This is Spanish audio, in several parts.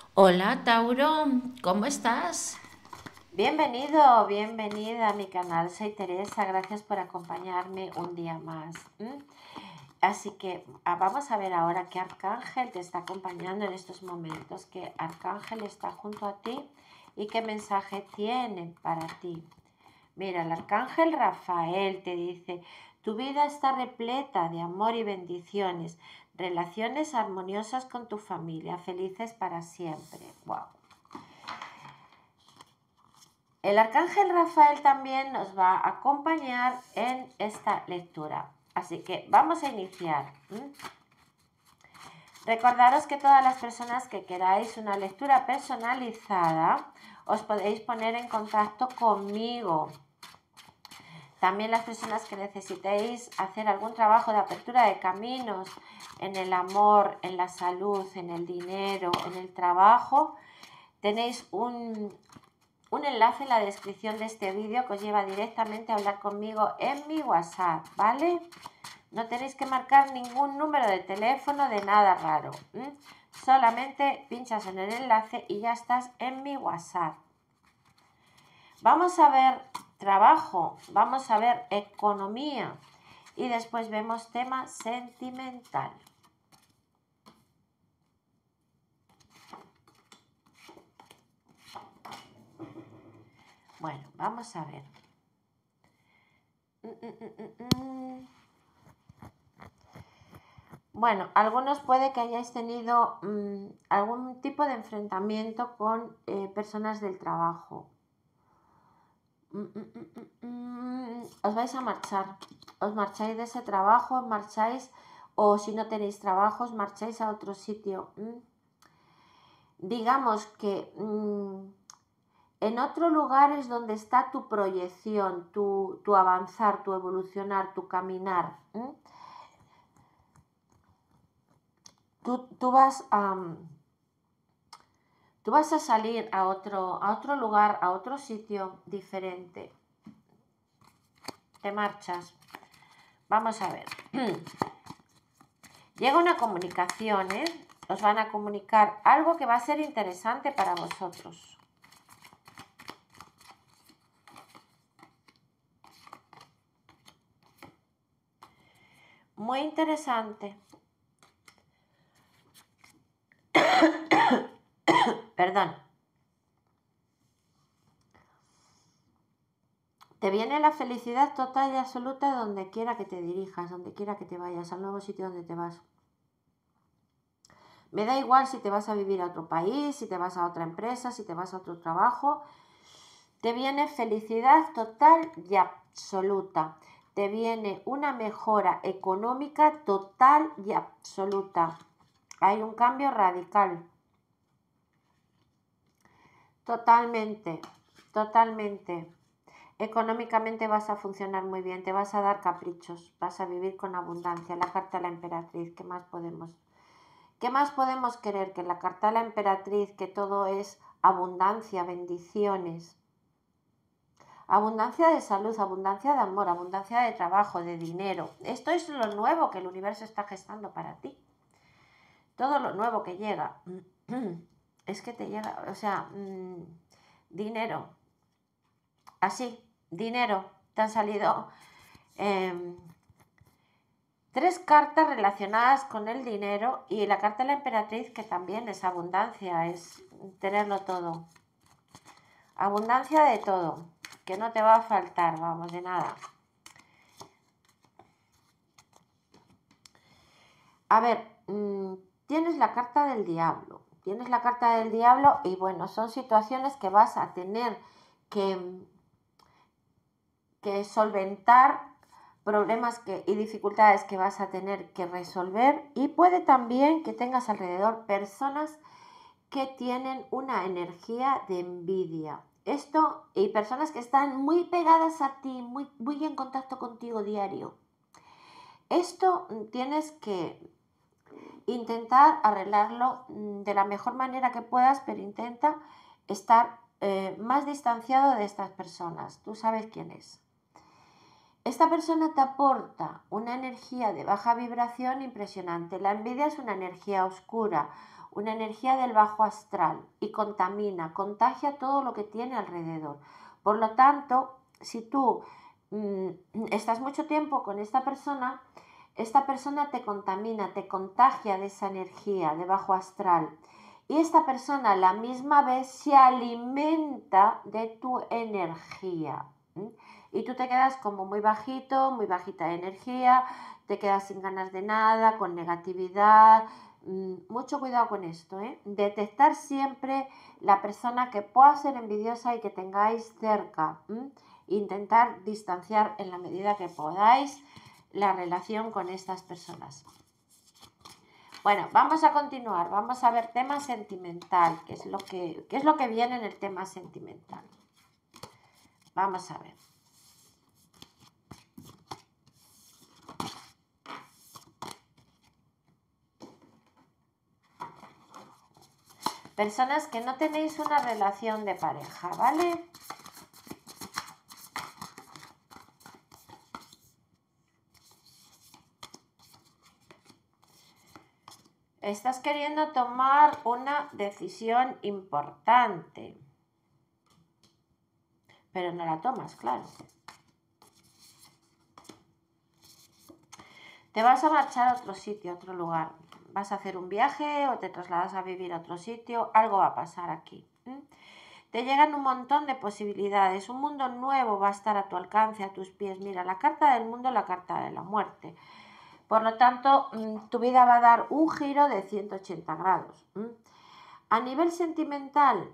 Hola Tauro, ¿cómo estás? Bienvenido, bienvenida a mi canal. Soy Teresa, gracias por acompañarme un día más. Así que vamos a ver ahora qué arcángel te está acompañando en estos momentos, qué arcángel está junto a ti y qué mensaje tiene para ti. Mira, el arcángel Rafael te dice, tu vida está repleta de amor y bendiciones, relaciones armoniosas con tu familia, felices para siempre. Wow. El arcángel Rafael también nos va a acompañar en esta lectura. Así que vamos a iniciar. Recordaros que todas las personas que queráis una lectura personalizada, os podéis poner en contacto conmigo. También las personas que necesitéis hacer algún trabajo de apertura de caminos en el amor, en la salud, en el dinero, en el trabajo, tenéis un enlace en la descripción de este vídeo que os lleva directamente a hablar conmigo en mi WhatsApp, ¿vale? No tenéis que marcar ningún número de teléfono de nada raro. Solamente pinchas en el enlace y ya estás en mi WhatsApp. Vamos a ver trabajo, vamos a ver economía y después vemos tema sentimental. Bueno, vamos a ver. Bueno, algunos puede que hayáis tenido algún tipo de enfrentamiento con personas del trabajo. Os vais a marchar, os marcháis de ese trabajo, os marcháis, o si no tenéis trabajo, os marcháis a otro sitio. Digamos que en otro lugar es donde está tu proyección, tu avanzar, tu evolucionar, tu caminar. Tú vas a... Tú vas a salir a otro lugar, a otro sitio diferente. Te marchas. Vamos a ver. Llega una comunicación, ¿eh? Os van a comunicar algo que va a ser interesante para vosotros. Muy interesante. Perdón. Te viene la felicidad total y absoluta donde quiera que te dirijas, donde quiera que te vayas, al nuevo sitio donde te vas. Me da igual si te vas a vivir a otro país, si te vas a otra empresa, si te vas a otro trabajo. Te viene felicidad total y absoluta. Te viene una mejora económica total y absoluta. Hay un cambio radical. Totalmente, totalmente. Económicamente vas a funcionar muy bien, te vas a dar caprichos, vas a vivir con abundancia. La carta de la emperatriz, ¿qué más podemos? ¿Qué más podemos querer que la carta de la emperatriz, que todo es abundancia, bendiciones? Abundancia de salud, abundancia de amor, abundancia de trabajo, de dinero. Esto es lo nuevo que el universo está gestando para ti. Todo lo nuevo que llega. Es que te llega, o sea, dinero. Así, dinero. Te han salido tres cartas relacionadas con el dinero y la carta de la emperatriz, que también es abundancia, es tenerlo todo. Abundancia de todo, que no te va a faltar, vamos, de nada. A ver, tienes la carta del diablo. Tienes la carta del diablo y bueno, son situaciones que vas a tener que solventar, problemas y dificultades que vas a tener que resolver, y puede también que tengas alrededor personas que tienen una energía de envidia. Esto, y personas que están muy pegadas a ti, muy en contacto contigo diario. Esto tienes que intentar arreglarlo de la mejor manera que puedas, pero intenta estar más distanciado de estas personas. Tú sabes quién es. Esta persona te aporta una energía de baja vibración impresionante. La envidia es una energía oscura, una energía del bajo astral y contagia todo lo que tiene alrededor. Por lo tanto, si tú estás mucho tiempo con esta persona te contamina, te contagia de esa energía de bajo astral. Y esta persona a la misma vez se alimenta de tu energía. Y tú te quedas como muy bajito, muy bajita de energía, te quedas sin ganas de nada, con negatividad. Mucho cuidado con esto, ¿eh? Detectar siempre la persona que pueda ser envidiosa y que tengáis cerca. Intentar distanciar en la medida que podáis la relación con estas personas. Bueno, vamos a continuar, vamos a ver tema sentimental, qué es lo que viene en el tema sentimental. Vamos a ver. Personas que no tenéis una relación de pareja, ¿vale? Estás queriendo tomar una decisión importante, pero no la tomas, claro. Te vas a marchar a otro sitio, a otro lugar. Vas a hacer un viaje o te trasladas a vivir a otro sitio. Algo va a pasar aquí. Te llegan un montón de posibilidades. Un mundo nuevo va a estar a tu alcance, a tus pies. Mira, la carta del mundo, la carta de la muerte. Por lo tanto, tu vida va a dar un giro de 180 grados. A nivel sentimental,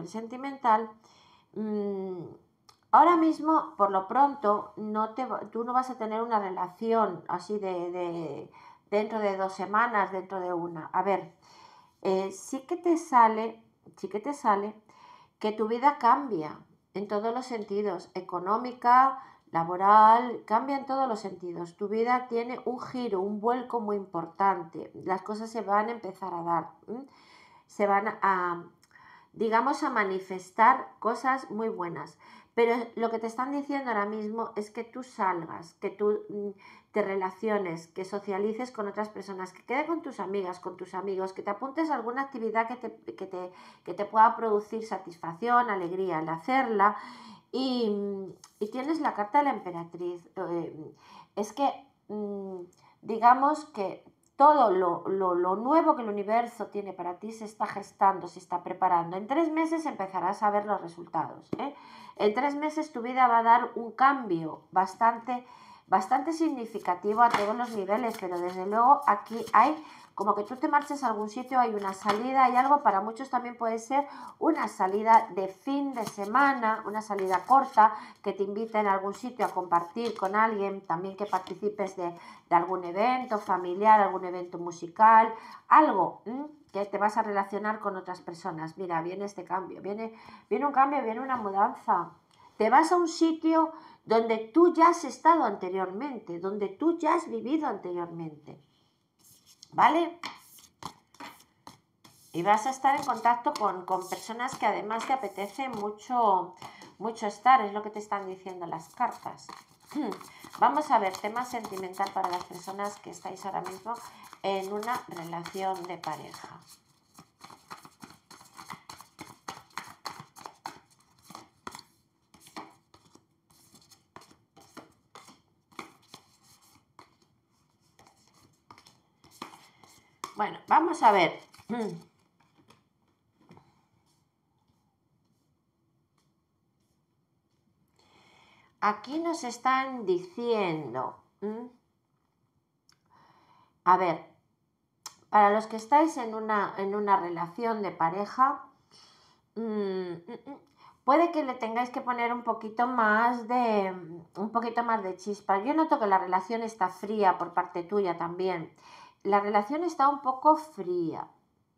ahora mismo, por lo pronto, tú no vas a tener una relación así de dentro de 2 semanas, dentro de una. A ver, sí que te sale que tu vida cambia en todos los sentidos, económica, laboral, cambia en todos los sentidos. Tu vida tiene un giro, un vuelco muy importante. Las cosas se van a empezar a dar, se van a, digamos, a manifestar cosas muy buenas. Pero lo que te están diciendo ahora mismo es que tú salgas, que tú te relaciones, que socialices con otras personas, que quedes con tus amigas, con tus amigos, que te apuntes a alguna actividad que te pueda producir satisfacción, alegría al hacerla. Y tienes la carta de la emperatriz. Es que, digamos que todo lo nuevo que el universo tiene para ti se está gestando, se está preparando. En 3 meses empezarás a ver los resultados, ¿eh? En 3 meses tu vida va a dar un cambio bastante significativo a todos los niveles, pero desde luego aquí hay como que tú te marches a algún sitio, hay una salida, hay algo, para muchos también puede ser una salida de fin de semana, una salida corta, que te inviten a algún sitio a compartir con alguien, también que participes de algún evento familiar, algún evento musical, algo que te vas a relacionar con otras personas. Mira, viene este cambio, viene un cambio, viene una mudanza. Te vas a un sitio donde tú ya has estado anteriormente, donde tú ya has vivido anteriormente. ¿Vale? Y vas a estar en contacto con personas que además te apetece mucho estar, es lo que te están diciendo las cartas. Vamos a ver tema sentimental para las personas que estáis ahora mismo en una relación de pareja. Bueno, vamos a ver. Aquí nos están diciendo, a ver, para los que estáis en una relación de pareja, puede que le tengáis que poner un poquito más de chispa. Yo noto que la relación está fría por parte tuya también. La relación está un poco fría.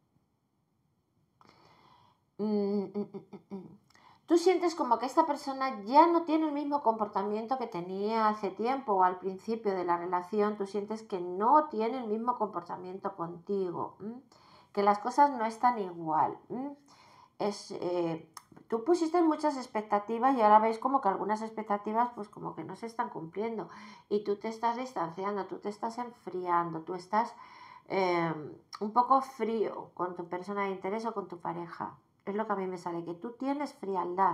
Tú sientes como que esta persona ya no tiene el mismo comportamiento que tenía hace tiempo o al principio de la relación. Tú sientes que no tiene el mismo comportamiento contigo, que las cosas no están igual. Tú pusiste muchas expectativas y ahora ves como que algunas expectativas pues como que no se están cumpliendo y tú te estás distanciando, tú te estás enfriando, tú estás un poco frío con tu persona de interés o con tu pareja. Es lo que a mí me sale, que tú tienes frialdad.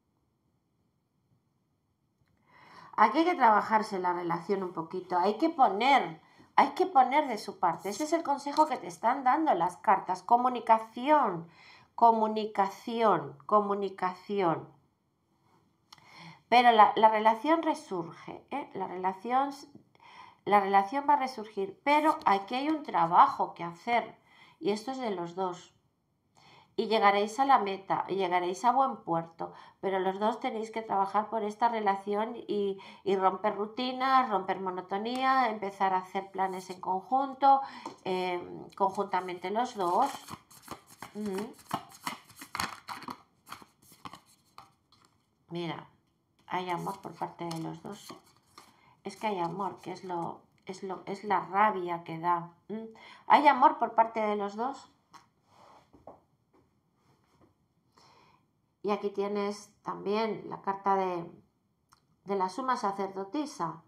Aquí hay que trabajarse la relación un poquito, hay que poner de su parte. Ese es el consejo que te están dando las cartas. Comunicación, comunicación, comunicación. Pero la relación resurge, ¿eh? La relación va a resurgir, pero aquí hay un trabajo que hacer y esto es de los dos. Y llegaréis a la meta, y llegaréis a buen puerto, pero los dos tenéis que trabajar por esta relación y romper rutinas, romper monotonía, empezar a hacer planes en conjunto, conjuntamente los dos. Mira, hay amor por parte de los dos. Es que hay amor, que es la rabia que da. ¿Hay amor por parte de los dos? Y aquí tienes también la carta de la suma sacerdotisa.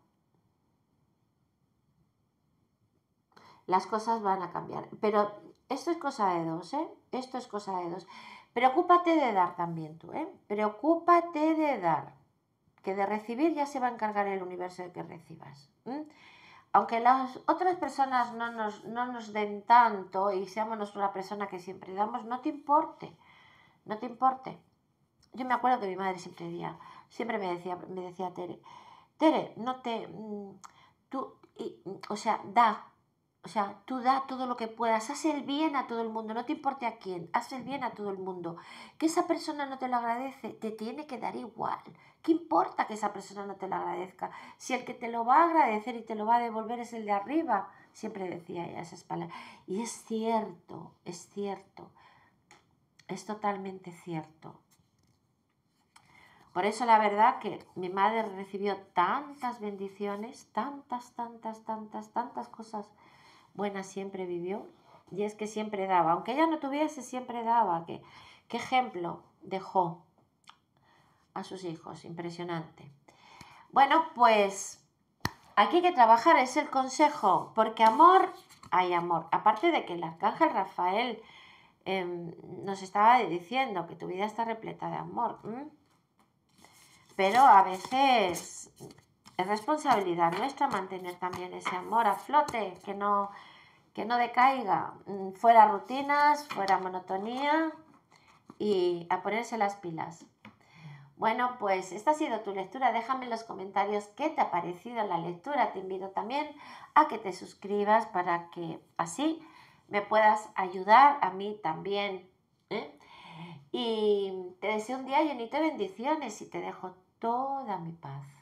Las cosas van a cambiar. Pero esto es cosa de dos, ¿eh? Esto es cosa de dos. Preocúpate de dar también tú, ¿eh? Preocúpate de dar. Que de recibir ya se va a encargar el universo de que recibas. Aunque las otras personas no nos den tanto y seamos una persona que siempre damos, no te importe. No te importe. Yo me acuerdo que mi madre siempre me decía Tere, no te, tú, o sea, da, o sea, tú da todo lo que puedas, haz el bien a todo el mundo, no te importe a quién, haz el bien a todo el mundo. Que esa persona no te lo agradece, te tiene que dar igual. ¿Qué importa que esa persona no te lo agradezca? Si el que te lo va a agradecer y te lo va a devolver es el de arriba, siempre decía ella esas palabras. Y es cierto, es totalmente cierto. Por eso la verdad que mi madre recibió tantas bendiciones, tantas cosas buenas siempre vivió. Y es que siempre daba, aunque ella no tuviese, siempre daba. ¿Qué ejemplo dejó a sus hijos? Impresionante. Bueno, pues aquí hay que trabajar, es el consejo, porque amor, hay amor. Aparte de que el arcángel Rafael nos estaba diciendo que tu vida está repleta de amor. Pero a veces es responsabilidad nuestra mantener también ese amor a flote, que no decaiga, fuera rutinas, fuera monotonía y a ponerse las pilas. Bueno, pues esta ha sido tu lectura. Déjame en los comentarios qué te ha parecido la lectura. Te invito también a que te suscribas para que así me puedas ayudar a mí también, ¿eh? Y te deseo un día llenito de bendiciones y te dejo toda mi paz.